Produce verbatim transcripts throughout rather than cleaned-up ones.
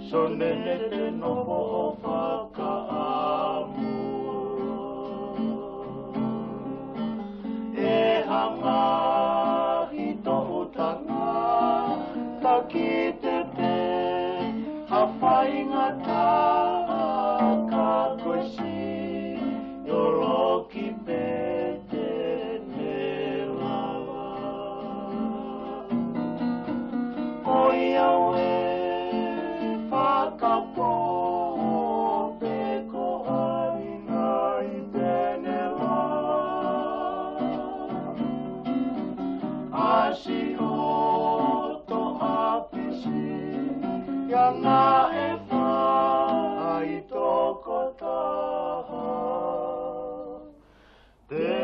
sonene te noho o whakaamu. E hanga i tohu tanga, ka ki te te, a whainga tā ka koesi, yoroki pete ne lawa. O ia we whakapo pe ko arina i tene lawa. Asi o to apisi, ia ngā e whai toko taha. Te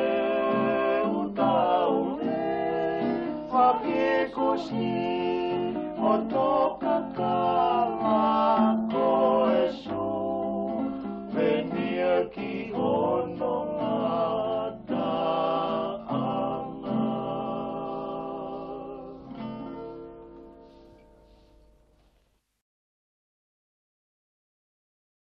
utau e whakikosi o tō